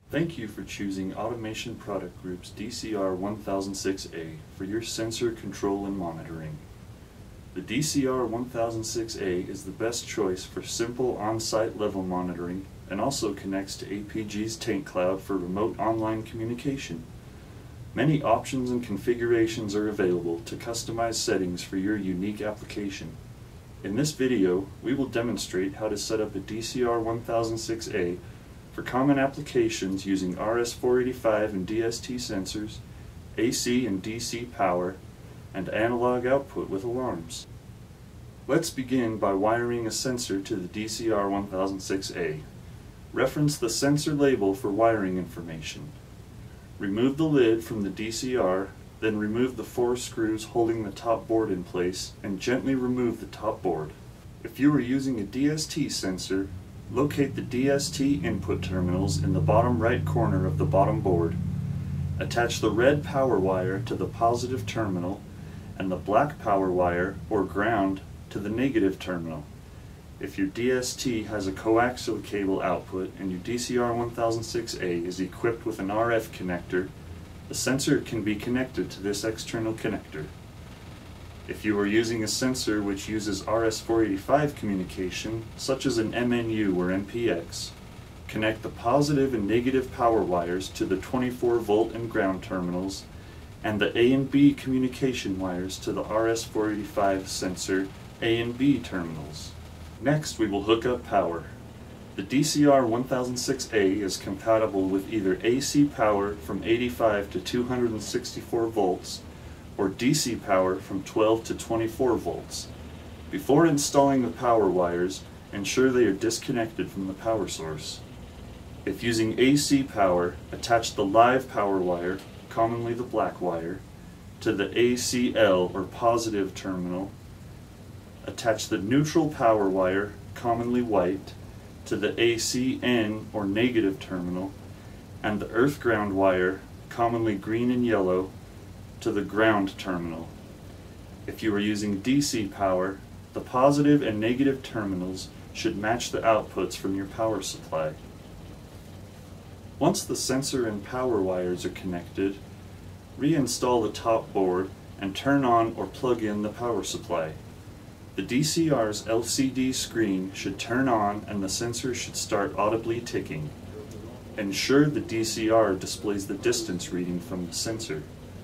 Thank you for choosing Automation Product Groups DCR-1006A for your sensor control and monitoring. The DCR-1006A is the best choice for simple on-site level monitoring and also connects to APG's Tank Cloud for remote online communication. Many options and configurations are available to customize settings for your unique application. In this video, we will demonstrate how to set up a DCR-1006A for common applications using RS485 and DST sensors, AC and DC power, and analog output with alarms. Let's begin by wiring a sensor to the DCR-1006A. Reference the sensor label for wiring information. Remove the lid from the DCR, then remove the 4 screws holding the top board in place and gently remove the top board. If you are using a DST sensor, locate the DST input terminals in the bottom right corner of the bottom board. Attach the red power wire to the positive terminal and the black power wire or ground to the negative terminal. If your DST has a coaxial cable output and your DCR-1006A is equipped with an RF connector, the sensor can be connected to this external connector. If you are using a sensor which uses RS485 communication, such as an MNU or MPX, connect the positive and negative power wires to the 24-volt and ground terminals, and the A and B communication wires to the RS485 sensor A and B terminals. Next, we will hook up power. The DCR-1006A is compatible with either AC power from 85 to 264 volts or DC power from 12 to 24 volts. Before installing the power wires, ensure they are disconnected from the power source. If using AC power, attach the live power wire, commonly the black wire, to the ACL or positive terminal. Attach the neutral power wire, commonly white, to the ACN or negative terminal, and the earth ground wire, commonly green and yellow, to the ground terminal. If you are using DC power, the positive and negative terminals should match the outputs from your power supply. Once the sensor and power wires are connected, reinstall the top board and turn on or plug in the power supply. The DCR's LCD screen should turn on and the sensor should start audibly ticking. Ensure the DCR displays the distance reading from the sensor.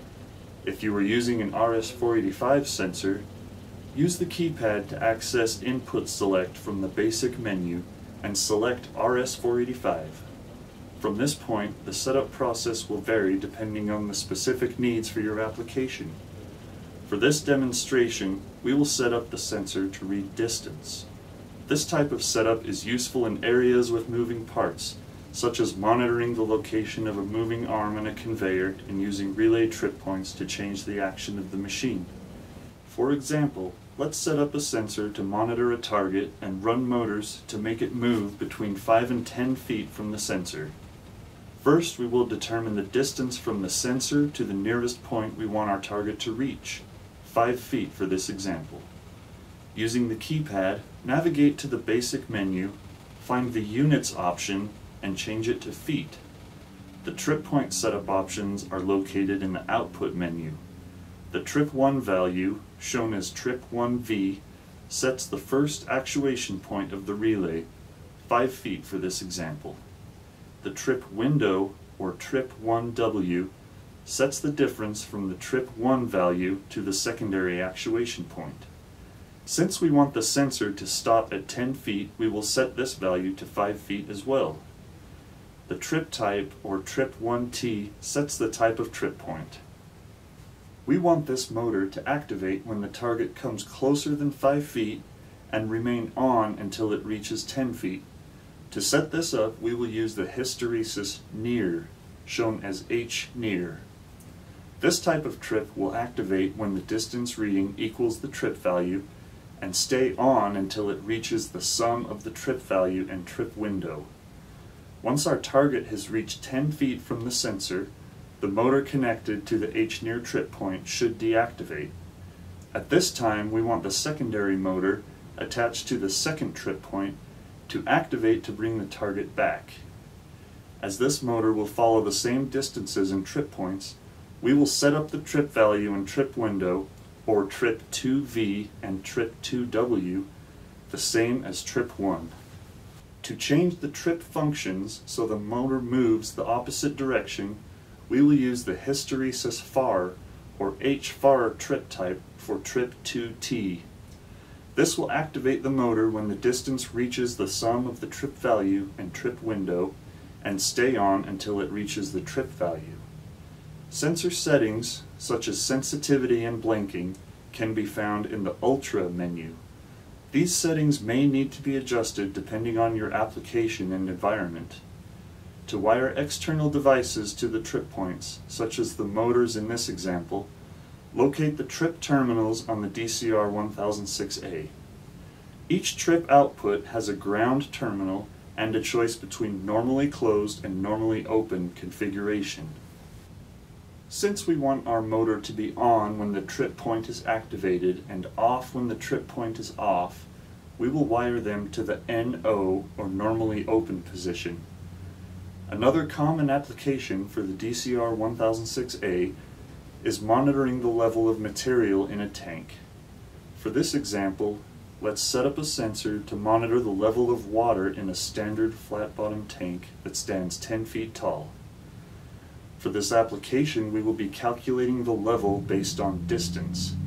If you are using an RS485 sensor, use the keypad to access Input Select from the basic menu and select RS485. From this point, the setup process will vary depending on the specific needs for your application. For this demonstration, we will set up the sensor to read distance. This type of setup is useful in areas with moving parts, such as monitoring the location of a moving arm on a conveyor and using relay trip points to change the action of the machine. For example, let's set up a sensor to monitor a target and run motors to make it move between 5 and 10 feet from the sensor. First, we will determine the distance from the sensor to the nearest point we want our target to reach, 5 feet for this example. Using the keypad, navigate to the basic menu, find the units option, and change it to feet. The trip point setup options are located in the output menu. The trip 1 value, shown as trip 1V, sets the first actuation point of the relay, 5 feet for this example. The trip window, or trip 1W, sets the difference from the trip 1 value to the secondary actuation point. Since we want the sensor to stop at 10 feet, we will set this value to 5 feet as well. The trip type, or trip 1T, sets the type of trip point. We want this motor to activate when the target comes closer than 5 feet and remain on until it reaches 10 feet. To set this up, we will use the hysteresis near, shown as H near. This type of trip will activate when the distance reading equals the trip value and stay on until it reaches the sum of the trip value and trip window. Once our target has reached 10 feet from the sensor, the motor connected to the H near trip point should deactivate. At this time, we want the secondary motor attached to the second trip point to activate to bring the target back. As this motor will follow the same distances and trip points, we will set up the trip value and trip window, or trip 2V and trip 2W, the same as trip 1. To change the trip functions so the motor moves the opposite direction, we will use the hysteresis far, or H-far trip type for trip 2T. This will activate the motor when the distance reaches the sum of the trip value and trip window, and stay on until it reaches the trip value. Sensor settings, such as sensitivity and blinking, can be found in the Ultra menu. These settings may need to be adjusted depending on your application and environment. To wire external devices to the trip points, such as the motors in this example, locate the trip terminals on the DCR-1006A. Each trip output has a ground terminal and a choice between normally closed and normally open configuration. Since we want our motor to be on when the trip point is activated and off when the trip point is off, we will wire them to the NO, or normally open position. Another common application for the DCR-1006A is monitoring the level of material in a tank. For this example, let's set up a sensor to monitor the level of water in a standard flat-bottom tank that stands 10 feet tall. For this application, we will be calculating the level based on distance.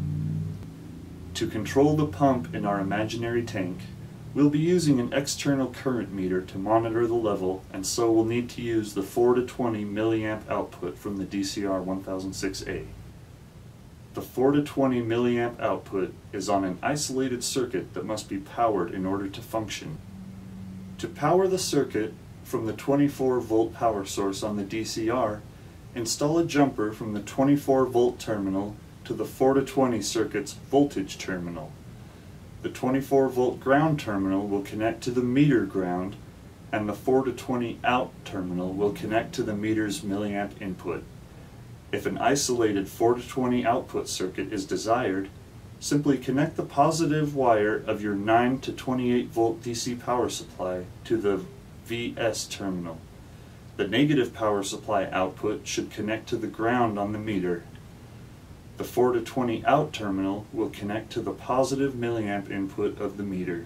To control the pump in our imaginary tank, we'll be using an external current meter to monitor the level, and so we'll need to use the 4 to 20 milliamp output from the DCR-1006A. The 4 to 20 milliamp output is on an isolated circuit that must be powered in order to function. To power the circuit from the 24 volt power source on the DCR, install a jumper from the 24 volt terminal to the 4 to 20 circuit's voltage terminal. The 24 volt ground terminal will connect to the meter ground, and the 4 to 20 out terminal will connect to the meter's milliamp input. If an isolated 4 to 20 output circuit is desired, simply connect the positive wire of your 9 to 28 volt DC power supply to the VS terminal. The negative power supply output should connect to the ground on the meter. The 4 to 20 out terminal will connect to the positive milliamp input of the meter.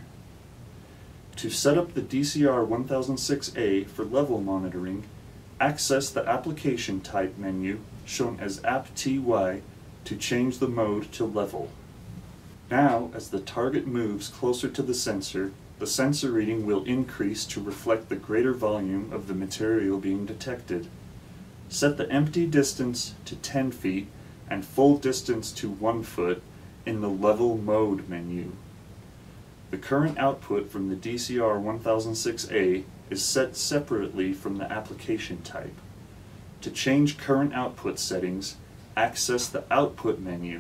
To set up the DCR-1006A for level monitoring, access the Application Type menu, shown as AppTY, to change the mode to level. Now, as the target moves closer to the sensor reading will increase to reflect the greater volume of the material being detected. Set the empty distance to 10 feet and full distance to 1 foot in the Level Mode menu. The current output from the DCR-1006A is set separately from the application type. To change current output settings, access the Output menu.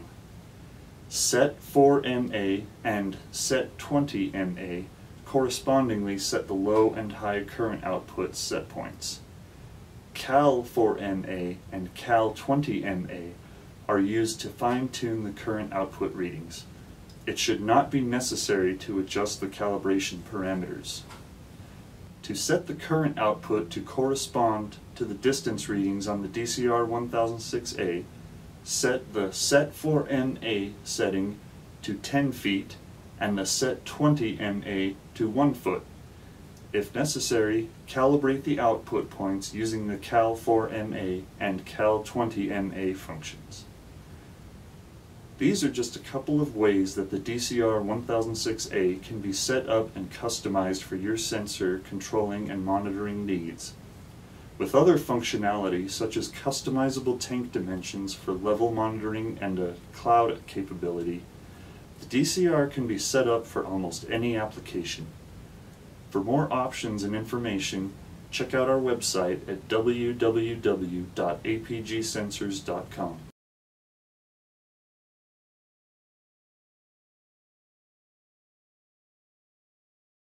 Set 4MA and Set 20MA correspondingly set the low and high current output set points. Cal 4MA and Cal 20MA are used to fine-tune the current output readings. It should not be necessary to adjust the calibration parameters. To set the current output to correspond to the distance readings on the DCR-1006A, set the Set 4MA setting to 10 feet and the Set 20MA to 1 foot. If necessary, calibrate the output points using the Cal 4MA and Cal 20MA functions. These are just a couple of ways that the DCR-1006A can be set up and customized for your sensor controlling and monitoring needs. With other functionality such as customizable tank dimensions for level monitoring and a cloud capability, the DCR can be set up for almost any application. For more options and information, check out our website at www.apgsensors.com.